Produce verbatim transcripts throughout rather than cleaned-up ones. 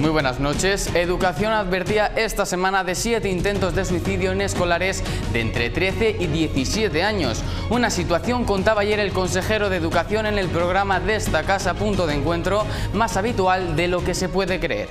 Muy buenas noches. Educación advertía esta semana de siete intentos de suicidio en escolares de entre trece y diecisiete años. Una situación, contaba ayer el consejero de Educación en el programa de esta casa, Punto de Encuentro, más habitual de lo que se puede creer.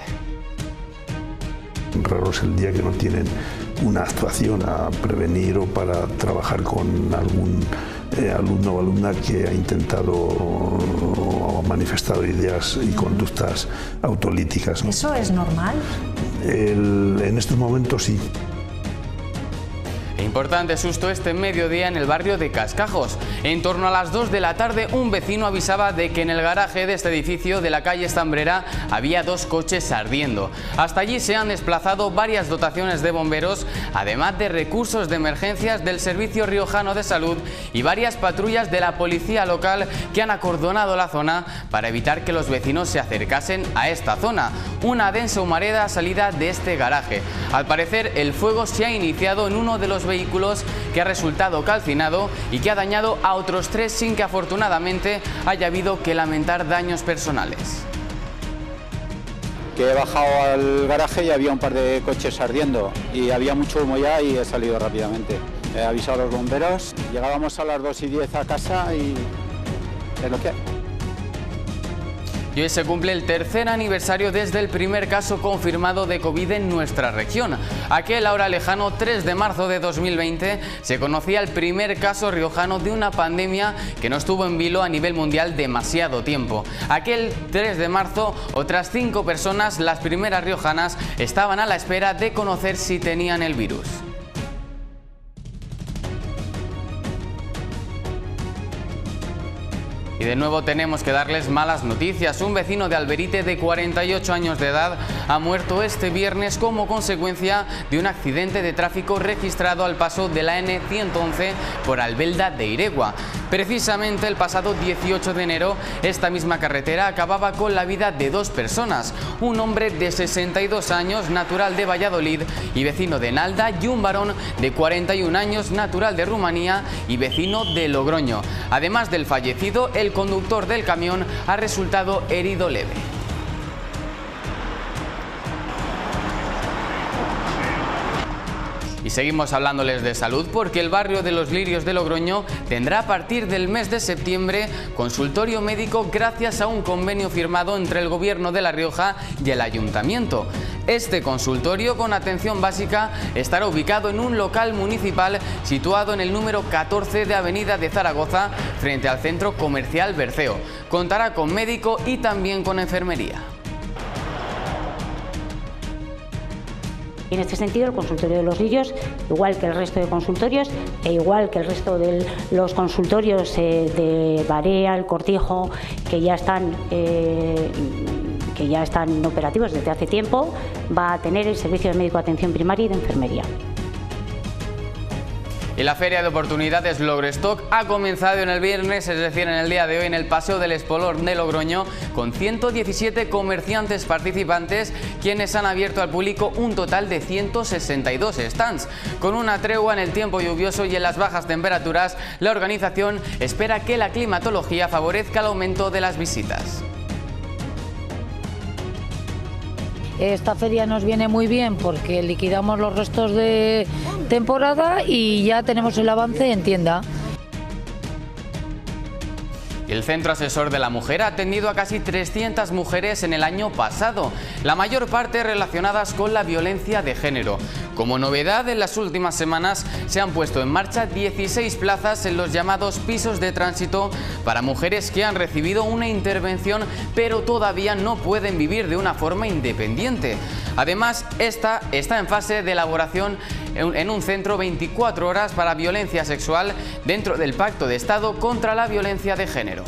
Raro es el día que no tienen una actuación a prevenir o para trabajar con algún eh, alumno o alumna que ha intentado o ha manifestado ideas y conductas autolíticas, ¿no? ¿Eso es normal? El, en estos momentos sí. Importante susto este mediodía en el barrio de Cascajos. En torno a las dos de la tarde, un vecino avisaba de que en el garaje de este edificio de la calle Estambrera había dos coches ardiendo. Hasta allí se han desplazado varias dotaciones de bomberos, además de recursos de emergencias del Servicio Riojano de Salud y varias patrullas de la policía local que han acordonado la zona para evitar que los vecinos se acercasen a esta zona. Una densa humareda salida de este garaje. Al parecer, el fuego se ha iniciado en uno de los vehículos que ha resultado calcinado y que ha dañado a otros tres sin que afortunadamente haya habido que lamentar daños personales. Que he bajado al garaje y había un par de coches ardiendo y había mucho humo ya y he salido rápidamente. He avisado a los bomberos, llegábamos a las dos y diez a casa y es lo que hay. Y hoy se cumple el tercer aniversario desde el primer caso confirmado de COVID en nuestra región. Aquel ahora lejano tres de marzo de dos mil veinte se conocía el primer caso riojano de una pandemia que no estuvo en vilo a nivel mundial demasiado tiempo. Aquel tres de marzo, otras cinco personas, las primeras riojanas, estaban a la espera de conocer si tenían el virus. Y de nuevo tenemos que darles malas noticias. Un vecino de Alberite de cuarenta y ocho años de edad ha muerto este viernes como consecuencia de un accidente de tráfico registrado al paso de la ene ciento once por Albelda de Iregua. Precisamente el pasado dieciocho de enero, esta misma carretera acababa con la vida de dos personas. Un hombre de sesenta y dos años, natural de Valladolid y vecino de Nalda, y un varón de cuarenta y un años, natural de Rumanía y vecino de Logroño. Además del fallecido, el El conductor del camión ha resultado herido leve. Y seguimos hablándoles de salud porque el barrio de Los Lirios de Logroño tendrá a partir del mes de septiembre consultorio médico gracias a un convenio firmado entre el Gobierno de La Rioja y el Ayuntamiento. Este consultorio con atención básica estará ubicado en un local municipal situado en el número catorce de Avenida de Zaragoza, frente al Centro Comercial Berceo. Contará con médico y también con enfermería. En este sentido, el consultorio de Los Lirios, igual que el resto de consultorios e igual que el resto de los consultorios eh, de Barea, El Cortijo, que ya están eh, que ya están operativos desde hace tiempo, va a tener el servicio de médico de atención primaria y de enfermería. Y la Feria de Oportunidades Logrostock ha comenzado en el viernes, es decir, en el día de hoy, en el Paseo del Espolón de Logroño, con ciento diecisiete comerciantes participantes, quienes han abierto al público un total de ciento sesenta y dos stands. Con una tregua en el tiempo lluvioso y en las bajas temperaturas, la organización espera que la climatología favorezca el aumento de las visitas. Esta feria nos viene muy bien porque liquidamos los restos de temporada y ya tenemos el avance en tienda. El Centro Asesor de la Mujer ha atendido a casi trescientas mujeres en el año pasado, la mayor parte relacionadas con la violencia de género. Como novedad, en las últimas semanas se han puesto en marcha dieciséis plazas en los llamados pisos de tránsito para mujeres que han recibido una intervención pero todavía no pueden vivir de una forma independiente. Además, esta está en fase de elaboración en un centro veinticuatro horas para violencia sexual dentro del Pacto de Estado contra la Violencia de Género.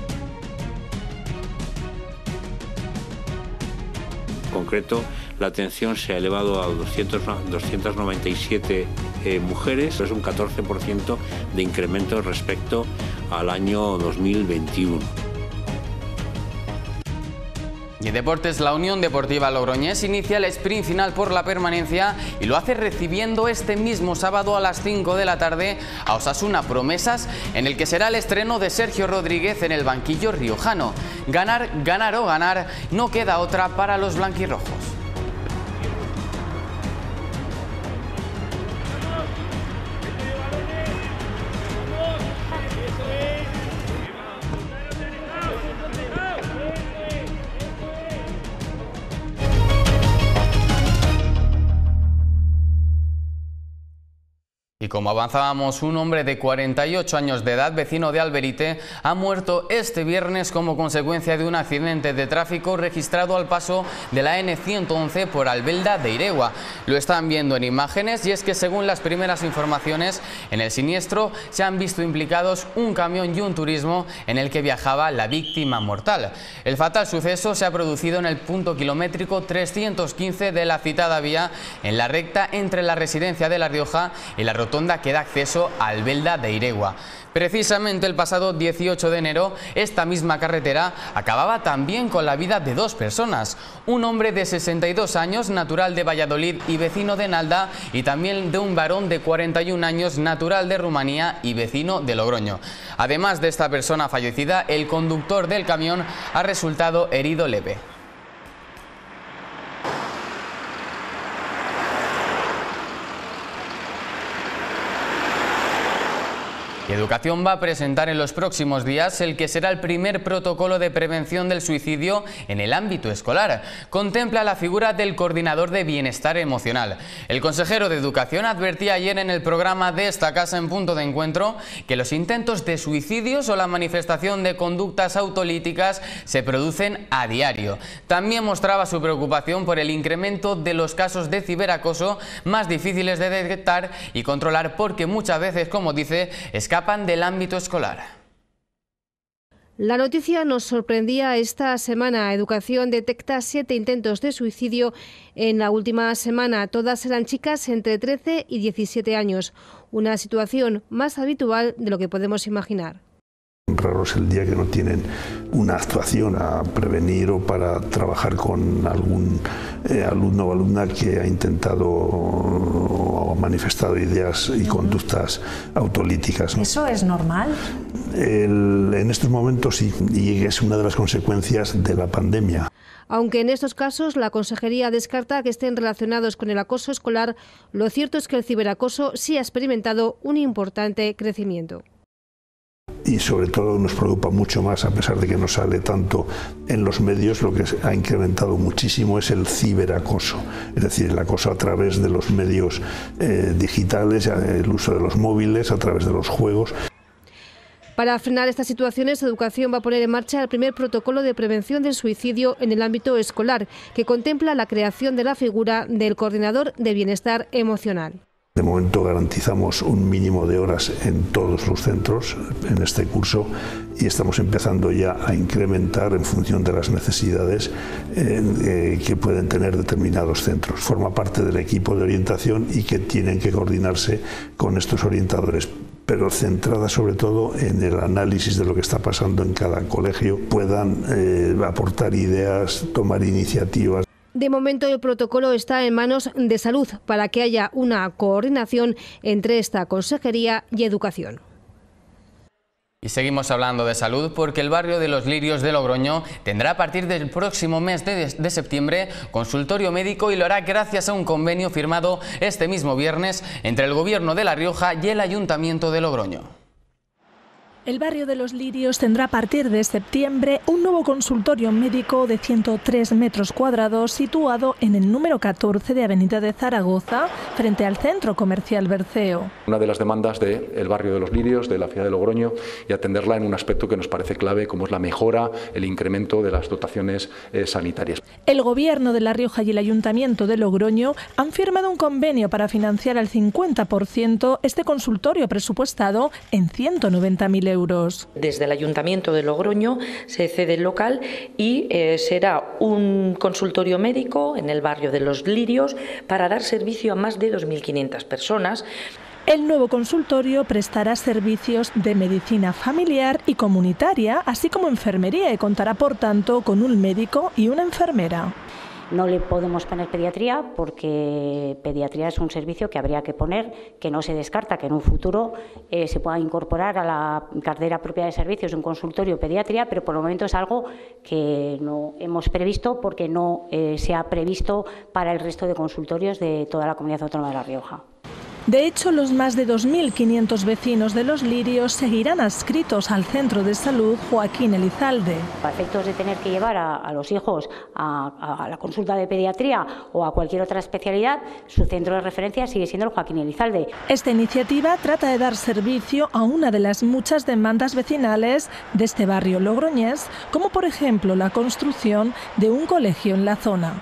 En concreto, la atención se ha elevado a doscientas noventa y siete eh, mujeres, es un catorce por ciento de incremento respecto al año dos mil veintiuno. Y en deportes, la Unión Deportiva Logroñés inicia el sprint final por la permanencia y lo hace recibiendo este mismo sábado a las cinco de la tarde a Osasuna Promesas, en el que será el estreno de Sergio Rodríguez en el banquillo riojano. Ganar, ganar o ganar, no queda otra para los blanquirrojos. Y como avanzábamos, un hombre de cuarenta y ocho años de edad, vecino de Alberite, ha muerto este viernes como consecuencia de un accidente de tráfico registrado al paso de la ene ciento once por Albelda de Iregua. Lo están viendo en imágenes y es que, según las primeras informaciones, en el siniestro se han visto implicados un camión y un turismo en el que viajaba la víctima mortal. El fatal suceso se ha producido en el punto kilométrico trescientos quince de la citada vía, en la recta entre la residencia de La Rioja y la rotonda que da acceso a Albelda de Iregua. Precisamente el pasado dieciocho de enero, esta misma carretera acababa también con la vida de dos personas, un hombre de sesenta y dos años, natural de Valladolid y vecino de Nalda, y también de un varón de cuarenta y un años, natural de Rumanía y vecino de Logroño. Además de esta persona fallecida, el conductor del camión ha resultado herido leve. Y Educación va a presentar en los próximos días el que será el primer protocolo de prevención del suicidio en el ámbito escolar. Contempla la figura del coordinador de bienestar emocional. El consejero de Educación advertía ayer en el programa de esta casa en Punto de Encuentro que los intentos de suicidios o la manifestación de conductas autolíticas se producen a diario. También mostraba su preocupación por el incremento de los casos de ciberacoso, más difíciles de detectar y controlar porque muchas veces, como dice, escapan del ámbito escolar. La noticia nos sorprendía esta semana. Educación detecta siete intentos de suicidio en la última semana. Todas eran chicas entre trece y diecisiete años. Una situación más habitual de lo que podemos imaginar. Raro es el día que no tienen una actuación a prevenir o para trabajar con algún eh, alumno o alumna que ha intentado o ha manifestado ideas y conductas autolíticas, ¿no? ¿Eso es normal? El, en estos momentos sí, y es una de las consecuencias de la pandemia. Aunque en estos casos la Consejería descarta que estén relacionados con el acoso escolar, lo cierto es que el ciberacoso sí ha experimentado un importante crecimiento. Y sobre todo nos preocupa mucho más, a pesar de que no sale tanto en los medios, lo que ha incrementado muchísimo es el ciberacoso, es decir, el acoso a través de los medios eh, digitales, el uso de los móviles, a través de los juegos. Para frenar estas situaciones, Educación va a poner en marcha el primer protocolo de prevención del suicidio en el ámbito escolar, que contempla la creación de la figura del coordinador de bienestar emocional. De momento garantizamos un mínimo de horas en todos los centros en este curso y estamos empezando ya a incrementar en función de las necesidades eh, eh, que pueden tener determinados centros. Forma parte del equipo de orientación y que tienen que coordinarse con estos orientadores, pero centrada sobre todo en el análisis de lo que está pasando en cada colegio, puedan eh, aportar ideas, tomar iniciativas. De momento el protocolo está en manos de Salud para que haya una coordinación entre esta Consejería y Educación. Y seguimos hablando de salud porque el barrio de Los Lirios de Logroño tendrá a partir del próximo mes de, de septiembre consultorio médico y lo hará gracias a un convenio firmado este mismo viernes entre el Gobierno de La Rioja y el Ayuntamiento de Logroño. El barrio de Los Lirios tendrá a partir de septiembre un nuevo consultorio médico de ciento tres metros cuadrados situado en el número catorce de Avenida de Zaragoza, frente al Centro Comercial Berceo. Una de las demandas del barrio de Los Lirios, de la ciudad de Logroño, y atenderla en un aspecto que nos parece clave, como es la mejora, el incremento de las dotaciones eh, sanitarias. El Gobierno de La Rioja y el Ayuntamiento de Logroño han firmado un convenio para financiar al cincuenta por ciento este consultorio presupuestado en ciento noventa mil euros. Desde el Ayuntamiento de Logroño se cede el local y eh, será un consultorio médico en el barrio de Los Lirios para dar servicio a más de dos mil quinientas personas. El nuevo consultorio prestará servicios de medicina familiar y comunitaria, así como enfermería, y contará, por tanto, con un médico y una enfermera. No le podemos poner pediatría porque pediatría es un servicio que habría que poner, que no se descarta que en un futuro eh, se pueda incorporar a la cartera propia de servicios un consultorio pediatría, pero por el momento es algo que no hemos previsto porque no eh, se ha previsto para el resto de consultorios de toda la Comunidad Autónoma de La Rioja. De hecho, los más de dos mil quinientos vecinos de Los Lirios seguirán adscritos al Centro de Salud Joaquín Elizalde. A efectos de tener que llevar a, a los hijos a, a la consulta de pediatría o a cualquier otra especialidad, su centro de referencia sigue siendo el Joaquín Elizalde. Esta iniciativa trata de dar servicio a una de las muchas demandas vecinales de este barrio logroñés, como por ejemplo la construcción de un colegio en la zona.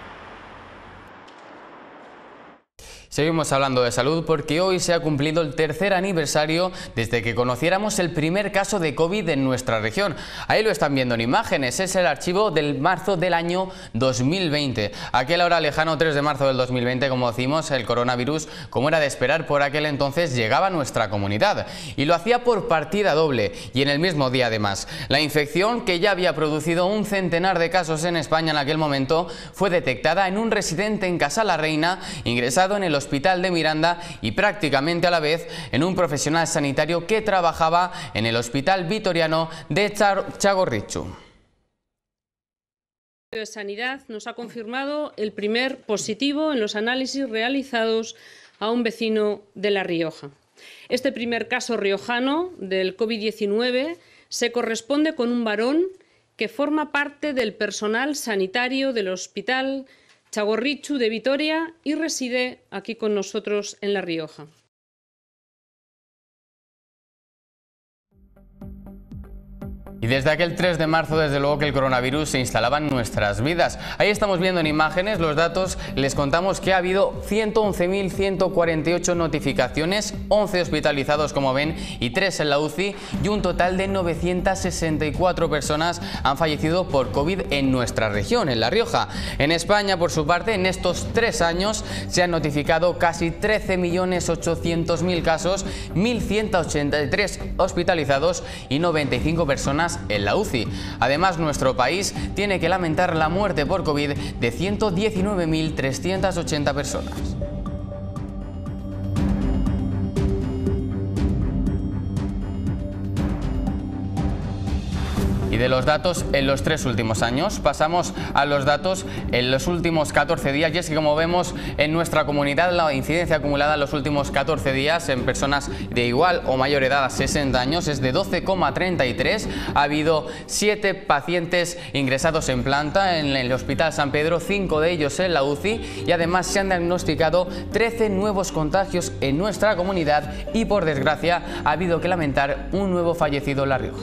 Seguimos hablando de salud porque hoy se ha cumplido el tercer aniversario desde que conociéramos el primer caso de COVID en nuestra región. Ahí lo están viendo en imágenes, es el archivo del marzo del año dos mil veinte. Aquel ahora lejano tres de marzo del dos mil veinte, como decimos, el coronavirus, como era de esperar por aquel entonces, llegaba a nuestra comunidad. Y lo hacía por partida doble y en el mismo día además. La infección, que ya había producido un centenar de casos en España en aquel momento, fue detectada en un residente en Casa la Reina, ingresado en el Hospital de Miranda, y prácticamente a la vez en un profesional sanitario que trabajaba en el Hospital Vitoriano de Txagorritxu. De Sanidad nos ha confirmado el primer positivo en los análisis realizados a un vecino de La Rioja. Este primer caso riojano del COVID diecinueve se corresponde con un varón que forma parte del personal sanitario del Hospital Txagorritxu de Vitoria y reside aquí con nosotros en La Rioja. Y desde aquel tres de marzo, desde luego que el coronavirus se instalaba en nuestras vidas. Ahí estamos viendo en imágenes los datos. Les contamos que ha habido ciento once mil ciento cuarenta y ocho notificaciones, once hospitalizados como ven y tres en la U C I, y un total de novecientas sesenta y cuatro personas han fallecido por COVID en nuestra región, en La Rioja. En España, por su parte, en estos tres años se han notificado casi trece millones ochocientos mil casos, mil ciento ochenta y tres hospitalizados y noventa y cinco personas en la U C I. Además, nuestro país tiene que lamentar la muerte por COVID de ciento diecinueve mil trescientas ochenta personas. Y de los datos en los tres últimos años pasamos a los datos en los últimos catorce días, y es que, como vemos, en nuestra comunidad la incidencia acumulada en los últimos catorce días en personas de igual o mayor edad a sesenta años es de doce coma treinta y tres. Ha habido siete pacientes ingresados en planta en el Hospital San Pedro, cinco de ellos en la U C I, y además se han diagnosticado trece nuevos contagios en nuestra comunidad y, por desgracia, ha habido que lamentar un nuevo fallecido en La Rioja.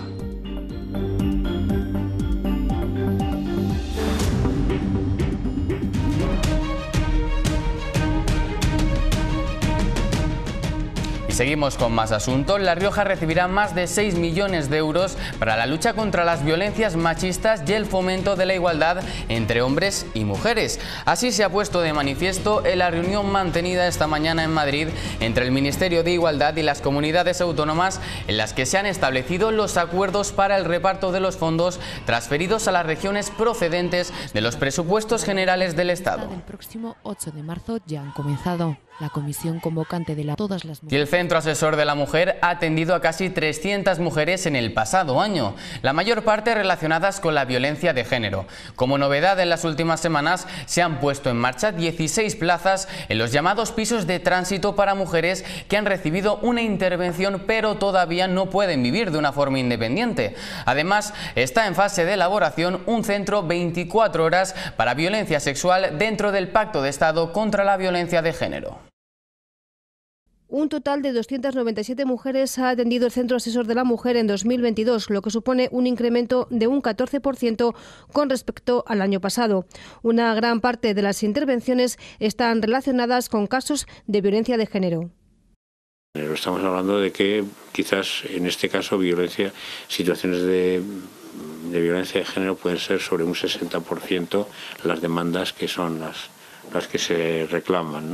Seguimos con más asuntos. La Rioja recibirá más de seis millones de euros para la lucha contra las violencias machistas y el fomento de la igualdad entre hombres y mujeres. Así se ha puesto de manifiesto en la reunión mantenida esta mañana en Madrid entre el Ministerio de Igualdad y las comunidades autónomas, en las que se han establecido los acuerdos para el reparto de los fondos transferidos a las regiones procedentes de los presupuestos generales del Estado. El próximo ocho de marzo ya han comenzado. La comisión convocante de la todas las mujeres. Y el Centro Asesor de la Mujer ha atendido a casi trescientas mujeres en el pasado año, la mayor parte relacionadas con la violencia de género. Como novedad, en las últimas semanas se han puesto en marcha dieciséis plazas en los llamados pisos de tránsito para mujeres que han recibido una intervención pero todavía no pueden vivir de una forma independiente. Además, está en fase de elaboración un centro veinticuatro horas para violencia sexual dentro del Pacto de Estado contra la violencia de género. Un total de doscientas noventa y siete mujeres ha atendido el Centro Asesor de la Mujer en dos mil veintidós, lo que supone un incremento de un catorce por ciento con respecto al año pasado. Una gran parte de las intervenciones están relacionadas con casos de violencia de género. Estamos hablando de que quizás en este caso violencia, situaciones de, de violencia de género pueden ser sobre un sesenta por ciento las demandas que son las, las que se reclaman, ¿no?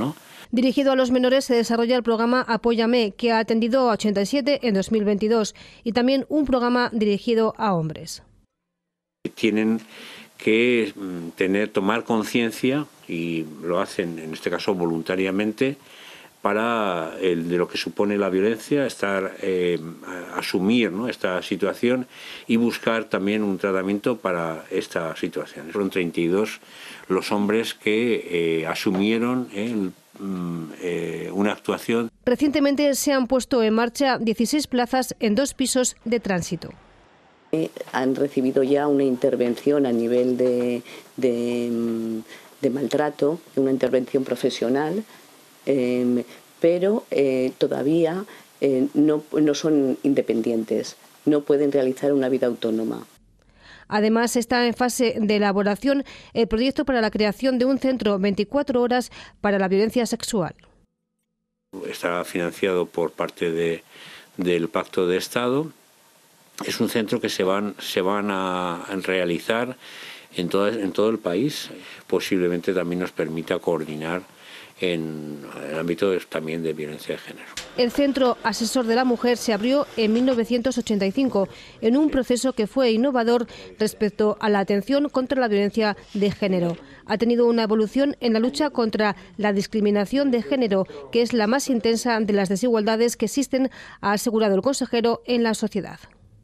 Dirigido a los menores se desarrolla el programa Apóyame, que ha atendido a ochenta y siete en dos mil veintidós, y también un programa dirigido a hombres. Tienen que tener, tomar conciencia, y lo hacen en este caso voluntariamente, para el, de lo que supone la violencia, estar eh, asumir, ¿no?, esta situación y buscar también un tratamiento para esta situación. Fueron treinta y dos los hombres que eh, asumieron el Eh, una actuación. Recientemente se han puesto en marcha dieciséis plazas en dos pisos de tránsito. Han recibido ya una intervención a nivel de, de, de maltrato, una intervención profesional, eh, pero eh, todavía eh, no, no son independientes, no pueden realizar una vida autónoma. Además, está en fase de elaboración el proyecto para la creación de un centro veinticuatro horas para la violencia sexual. Está financiado por parte de, del Pacto de Estado. Es un centro que se van, se van a realizar en todo, en todo el país. Posiblemente también nos permita coordinar en el ámbito de, también de violencia de género. El Centro Asesor de la Mujer se abrió en mil novecientos ochenta y cinco, en un proceso que fue innovador respecto a la atención contra la violencia de género. Ha tenido una evolución en la lucha contra la discriminación de género, que es la más intensa de las desigualdades que existen, ha asegurado el consejero, en la sociedad.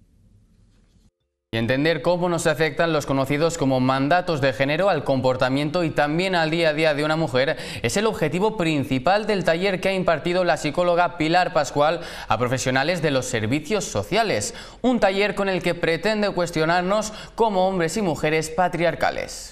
Y entender cómo nos afectan los conocidos como mandatos de género al comportamiento y también al día a día de una mujer es el objetivo principal del taller que ha impartido la psicóloga Pilar Pascual a profesionales de los servicios sociales. Un taller con el que pretende cuestionarnos como hombres y mujeres patriarcales.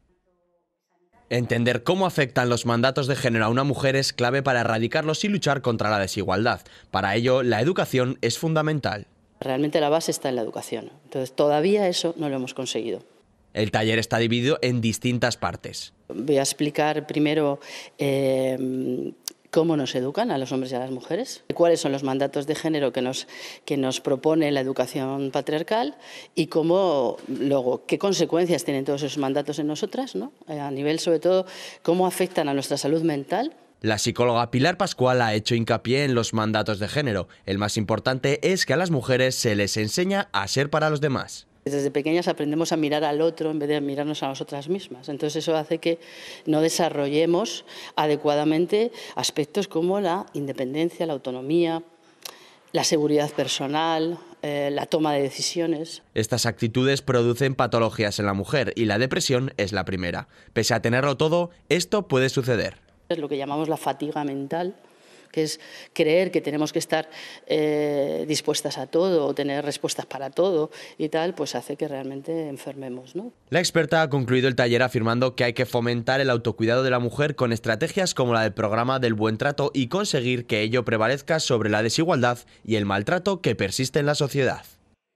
Entender cómo afectan los mandatos de género a una mujer es clave para erradicarlos y luchar contra la desigualdad. Para ello, la educación es fundamental. Realmente la base está en la educación. Entonces, todavía eso no lo hemos conseguido. El taller está dividido en distintas partes. Voy a explicar primero eh, cómo nos educan a los hombres y a las mujeres, cuáles son los mandatos de género que nos, que nos propone la educación patriarcal y cómo, luego, qué consecuencias tienen todos esos mandatos en nosotras, ¿no? A nivel, sobre todo, cómo afectan a nuestra salud mental. La psicóloga Pilar Pascual ha hecho hincapié en los mandatos de género. El más importante es que a las mujeres se les enseña a ser para los demás. Desde pequeñas aprendemos a mirar al otro en vez de mirarnos a nosotras mismas. Entonces eso hace que no desarrollemos adecuadamente aspectos como la independencia, la autonomía, la seguridad personal, eh, la toma de decisiones. Estas actitudes producen patologías en la mujer y la depresión es la primera. Pese a tenerlo todo, esto puede suceder. Es lo que llamamos la fatiga mental, que es creer que tenemos que estar eh, dispuestas a todo o tener respuestas para todo y tal, pues hace que realmente enfermemos, ¿no? La experta ha concluido el taller afirmando que hay que fomentar el autocuidado de la mujer con estrategias como la del programa del buen trato y conseguir que ello prevalezca sobre la desigualdad y el maltrato que persiste en la sociedad.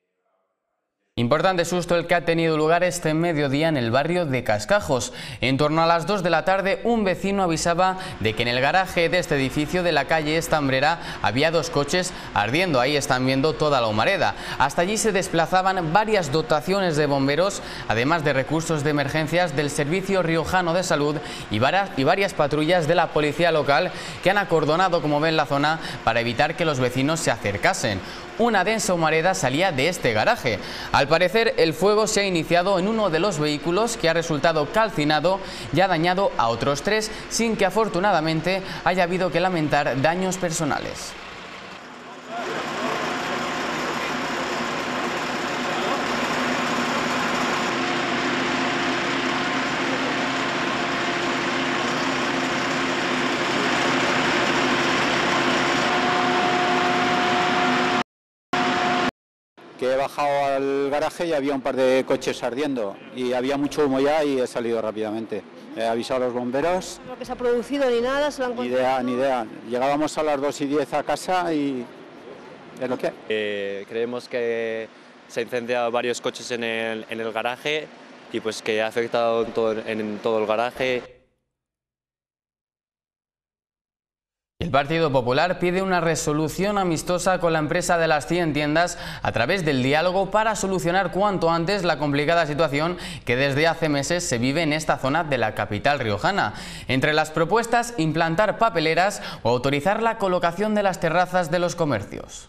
Importante susto el que ha tenido lugar este mediodía en el barrio de Cascajos. En torno a las dos de la tarde, un vecino avisaba de que en el garaje de este edificio de la calle Estambrera había dos coches ardiendo. Ahí están viendo toda la humareda. Hasta allí se desplazaban varias dotaciones de bomberos, además de recursos de emergencias del Servicio Riojano de Salud y varias, y varias patrullas de la policía local que han acordonado, como ven, la zona para evitar que los vecinos se acercasen. Una densa humareda salía de este garaje. Al parecer, el fuego se ha iniciado en uno de los vehículos, que ha resultado calcinado y ha dañado a otros tres, sin que afortunadamente haya habido que lamentar daños personales. Que he bajado al garaje y había un par de coches ardiendo y había mucho humo ya y he salido rápidamente. He avisado a los bomberos. No que se ha producido ni nada, se lo han Ni idea, ni idea. Llegábamos a las dos y diez a casa y es lo que hay. Eh, creemos que se han incendiado varios coches en el, en el garaje y pues que ha afectado en todo, en todo el garaje. El Partido Popular pide una resolución amistosa con la empresa de las cien tiendas a través del diálogo para solucionar cuanto antes la complicada situación que desde hace meses se vive en esta zona de la capital riojana. Entre las propuestas, implantar papeleras o autorizar la colocación de las terrazas de los comercios.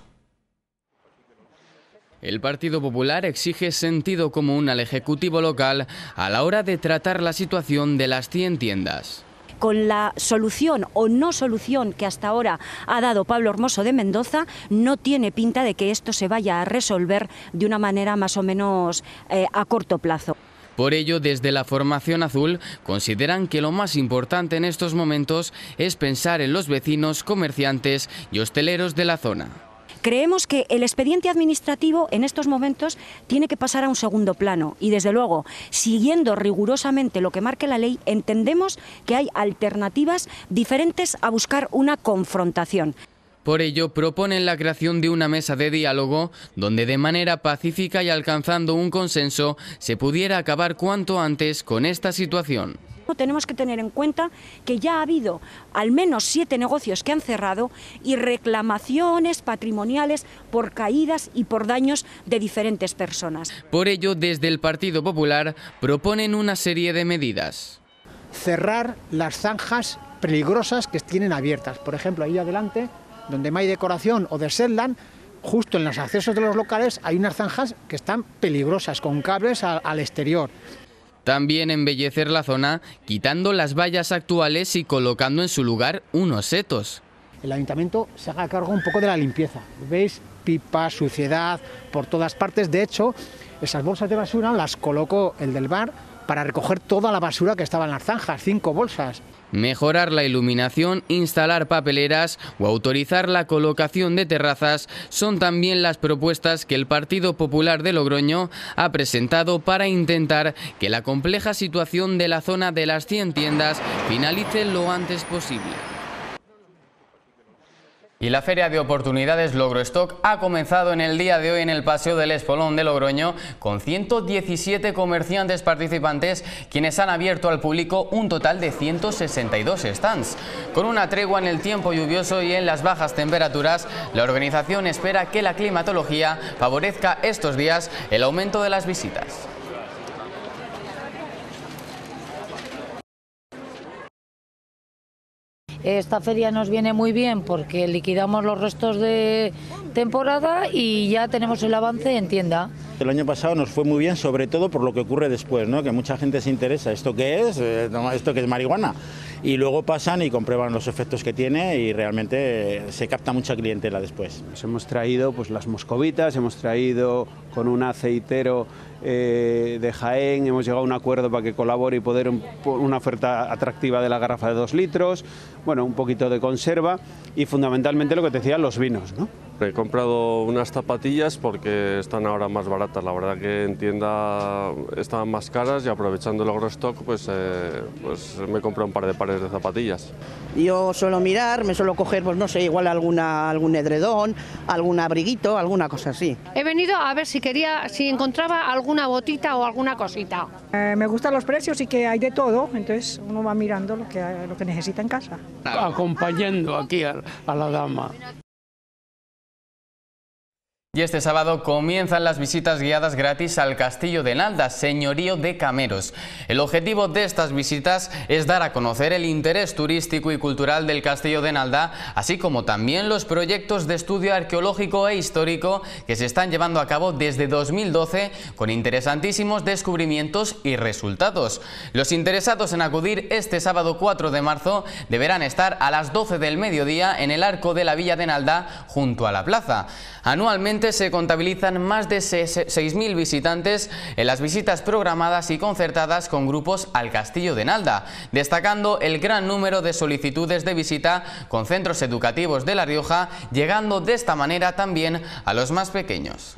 El Partido Popular exige sentido común al Ejecutivo local a la hora de tratar la situación de las cien tiendas. Con la solución o no solución que hasta ahora ha dado Pablo Hermoso de Mendoza, no tiene pinta de que esto se vaya a resolver de una manera más o menos eh, a corto plazo. Por ello, desde la formación azul consideran que lo más importante en estos momentos es pensar en los vecinos, comerciantes y hosteleros de la zona. Creemos que el expediente administrativo en estos momentos tiene que pasar a un segundo plano y, desde luego, siguiendo rigurosamente lo que marque la ley, entendemos que hay alternativas diferentes a buscar una confrontación. Por ello, proponen la creación de una mesa de diálogo donde de manera pacífica y alcanzando un consenso se pudiera acabar cuanto antes con esta situación. Tenemos que tener en cuenta que ya ha habido al menos siete negocios que han cerrado y reclamaciones patrimoniales por caídas y por daños de diferentes personas. Por ello, desde el Partido Popular proponen una serie de medidas. Cerrar las zanjas peligrosas que tienen abiertas. Por ejemplo, ahí adelante, donde no hay decoración o de Setland, justo en los accesos de los locales hay unas zanjas que están peligrosas, con cables al, al exterior. También embellecer la zona quitando las vallas actuales y colocando en su lugar unos setos. El ayuntamiento se haga cargo un poco de la limpieza. ¿Veis? Pipas, suciedad por todas partes. De hecho, esas bolsas de basura las colocó el del bar para recoger toda la basura que estaba en las zanjas, cinco bolsas. Mejorar la iluminación, instalar papeleras o autorizar la colocación de terrazas son también las propuestas que el Partido Popular de Logroño ha presentado para intentar que la compleja situación de la zona de las cien tiendas finalice lo antes posible. Y la Feria de Oportunidades Logrostock ha comenzado en el día de hoy en el Paseo del Espolón de Logroño con ciento diecisiete comerciantes participantes, quienes han abierto al público un total de ciento sesenta y dos stands. Con una tregua en el tiempo lluvioso y en las bajas temperaturas, la organización espera que la climatología favorezca estos días el aumento de las visitas. Esta feria nos viene muy bien porque liquidamos los restos de temporada y ya tenemos el avance en tienda. El año pasado nos fue muy bien, sobre todo por lo que ocurre después, ¿no? Que mucha gente se interesa, ¿esto qué es? ¿Esto qué es marihuana? Y luego pasan y comprueban los efectos que tiene y realmente se capta mucha clientela después. Nos hemos traído pues, las moscovitas, hemos traído con un aceitero eh, de Jaén, hemos llegado a un acuerdo para que colabore y poder un, una oferta atractiva de la garrafa de dos litros, bueno, un poquito de conserva y fundamentalmente lo que te decía, los vinos, ¿no? He comprado unas zapatillas porque están ahora más baratas, la verdad que en tienda estaban más caras y aprovechando el Logrostock pues, eh, pues me compré un par de pares de zapatillas. Yo suelo mirar, me suelo coger, pues no sé, igual alguna, algún edredón, algún abriguito, alguna cosa así. He venido a ver si quería, si encontraba alguna botita o alguna cosita. Eh, me gustan los precios y que hay de todo, entonces uno va mirando lo que, lo que necesita en casa. Acompañando aquí a, a la dama. Y este sábado comienzan las visitas guiadas gratis al Castillo de Nalda, señorío de Cameros. El objetivo de estas visitas es dar a conocer el interés turístico y cultural del Castillo de Nalda, así como también los proyectos de estudio arqueológico e histórico que se están llevando a cabo desde dos mil doce con interesantísimos descubrimientos y resultados. Los interesados en acudir este sábado cuatro de marzo deberán estar a las doce del mediodía en el arco de la Villa de Nalda junto a la plaza. Anualmente se contabilizan más de seis mil visitantes en las visitas programadas y concertadas con grupos al Castillo de Nalda, destacando el gran número de solicitudes de visita con centros educativos de La Rioja, llegando de esta manera también a los más pequeños.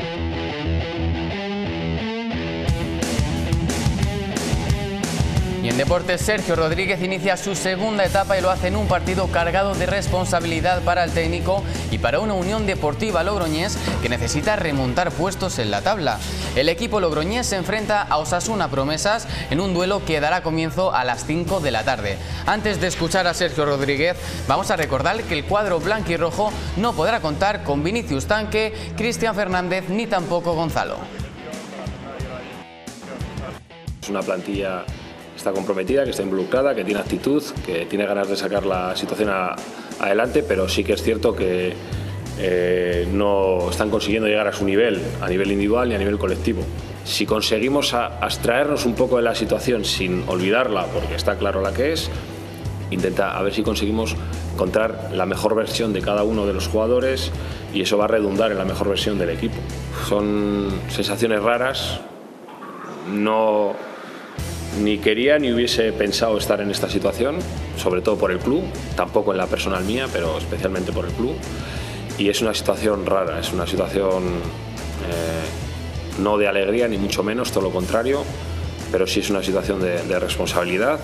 Y Y en deportes, Sergio Rodríguez inicia su segunda etapa y lo hace en un partido cargado de responsabilidad para el técnico y para una Unión Deportiva Logroñés que necesita remontar puestos en la tabla. El equipo logroñés se enfrenta a Osasuna Promesas en un duelo que dará comienzo a las cinco de la tarde. Antes de escuchar a Sergio Rodríguez, vamos a recordar que el cuadro blanquirrojo no podrá contar con Vinicius Tanque, Cristian Fernández ni tampoco Gonzalo. Es una plantilla que está comprometida, que está involucrada, que tiene actitud, que tiene ganas de sacar la situación a, adelante, pero sí que es cierto que eh, no están consiguiendo llegar a su nivel, a nivel individual y a nivel colectivo. Si conseguimos a, abstraernos un poco de la situación sin olvidarla, porque está claro la que es, intenta a ver si conseguimos encontrar la mejor versión de cada uno de los jugadores y eso va a redundar en la mejor versión del equipo. Son sensaciones raras, no... Ni quería ni hubiese pensado estar en esta situación, sobre todo por el club, tampoco en la personal mía, pero especialmente por el club. Y es una situación rara, es una situación eh, no de alegría ni mucho menos, todo lo contrario, pero sí es una situación de, de responsabilidad.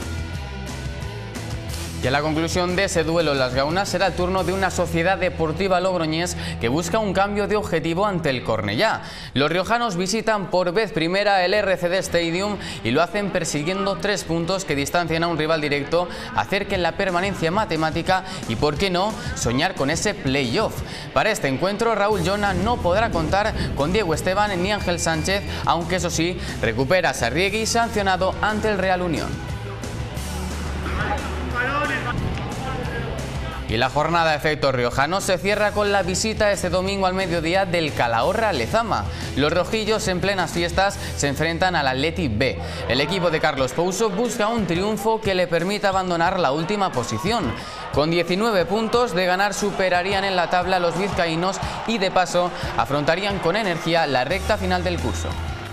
Y a la conclusión de ese duelo en Las Gaunas será el turno de una Sociedad Deportiva Logroñés que busca un cambio de objetivo ante el Cornellá. Los riojanos visitan por vez primera el R C D Stadium y lo hacen persiguiendo tres puntos que distancian a un rival directo, acerquen la permanencia matemática y, por qué no, soñar con ese playoff. Para este encuentro, Raúl Llona no podrá contar con Diego Esteban ni Ángel Sánchez, aunque eso sí, recupera a Sarriegui sancionado ante el Real Unión. Y la jornada de efectos riojanos se cierra con la visita este domingo al mediodía del Calahorra Lezama. Los rojillos en plenas fiestas se enfrentan al Athletic B. El equipo de Carlos Pouso busca un triunfo que le permita abandonar la última posición. Con diecinueve puntos de ganar superarían en la tabla a los vizcaínos y de paso afrontarían con energía la recta final del curso.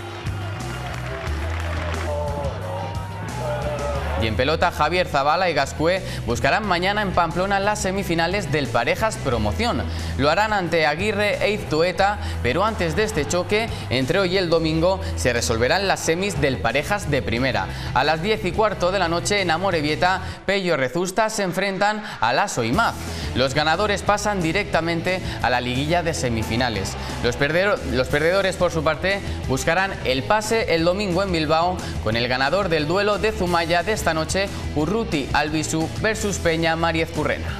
Y en pelota, Javier Zabala y Gascue buscarán mañana en Pamplona las semifinales del Parejas Promoción. Lo harán ante Aguirre e Iztueta, pero antes de este choque, entre hoy y el domingo, se resolverán las semis del Parejas de Primera. A las diez y cuarto de la noche en Amorebieta, Pello y Rezusta se enfrentan a Lasso y Maz. Los ganadores pasan directamente a la liguilla de semifinales. Los, perder los perdedores, por su parte, buscarán el pase el domingo en Bilbao con el ganador del duelo de Zumaya de esta noche, Urruti Albisu versus Peña Mariez Currena.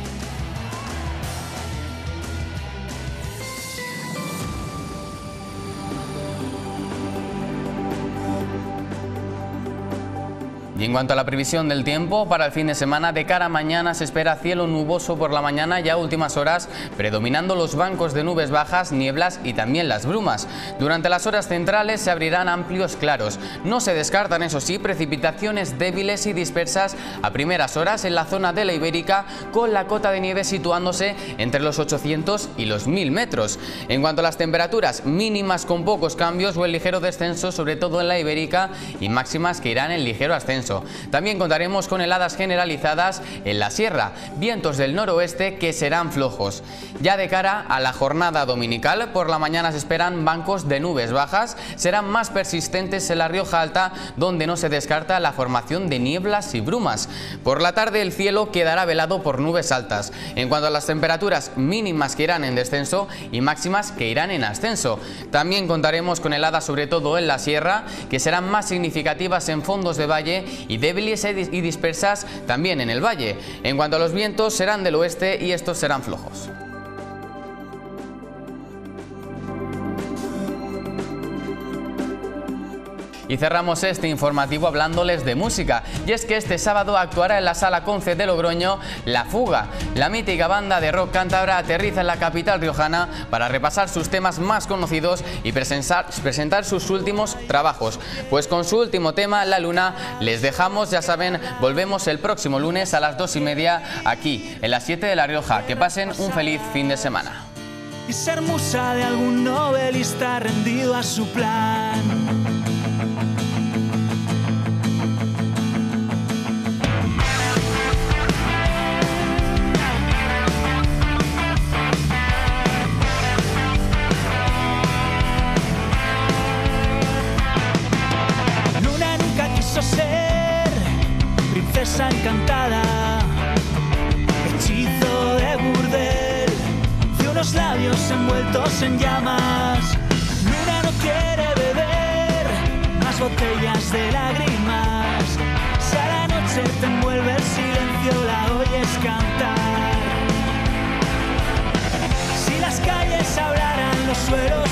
Y en cuanto a la previsión del tiempo, para el fin de semana, de cara a mañana se espera cielo nuboso por la mañana y a últimas horas, predominando los bancos de nubes bajas, nieblas y también las brumas. Durante las horas centrales se abrirán amplios claros. No se descartan, eso sí, precipitaciones débiles y dispersas a primeras horas en la zona de la Ibérica, con la cota de nieve situándose entre los ochocientos y los mil metros. En cuanto a las temperaturas, mínimas con pocos cambios o en ligero descenso, sobre todo en la Ibérica, y máximas que irán en ligero ascenso. También contaremos con heladas generalizadas en la sierra, vientos del noroeste que serán flojos. Ya de cara a la jornada dominical, por la mañana se esperan bancos de nubes bajas, serán más persistentes en la Rioja Alta, donde no se descarta la formación de nieblas y brumas. Por la tarde el cielo quedará velado por nubes altas. En cuanto a las temperaturas, mínimas que irán en descenso y máximas que irán en ascenso. También contaremos con heladas sobre todo en la sierra, que serán más significativas en fondos de valle y débiles y dispersas también en el valle. En cuanto a los vientos, serán del oeste y estos serán flojos. Y cerramos este informativo hablándoles de música, y es que este sábado actuará en la Sala Conce de Logroño La Fuga. La mítica banda de rock cántabra aterriza en la capital riojana para repasar sus temas más conocidos y presentar, presentar sus últimos trabajos. Pues con su último tema, La Luna, les dejamos, ya saben, volvemos el próximo lunes a las dos y media aquí, en las siete de La Rioja. Que pasen un feliz fin de semana. Y ser musa de algún novelista rendido a su plan. Ser rosa encantada, hechizo de burdel, de unos labios envueltos en llamas. Luna no quiere beber más botellas de lágrimas. Si a la noche te envuelve el silencio, la oyes cantar. Si las calles hablaran, los suelos